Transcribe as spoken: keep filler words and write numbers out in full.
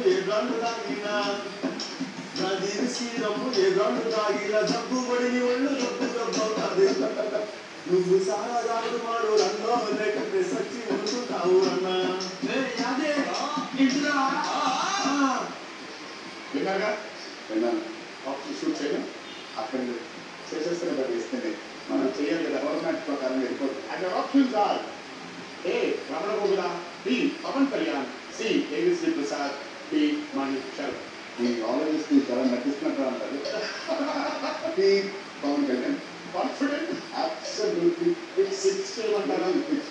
ఏ గండు తాగినా నా దీవిసి రమ్ము ఏ గండు తాగిలా జబ్బు పడిని ఒళ్ళు జబ్బు జబ్బవుతుంది నువ్వు సారా రాడు వాడు రంగో లేకుంటే సచ్చి ఉంటున్నావు అన్నా అదే ఇంట్లో విన్నాగా విన్నాను ఆఫీస్ షూట్ చేయడం అక్కడ చేసేస్తే ఇస్తుంది మనం చేయాలి కదా గవర్నమెంట్ ప్రకారం వెళ్ళిపోతుంది and options are A Ramana Gogula B Pawan Kalyan C ఏవిశ్రీ ప్రసాద్ డి మణి శరత్ ఈ ఆలోచిస్తూ చాలా నటిస్తున్నట్టు అంటారు D Pawan Kalyan confident absolutely six అంటారు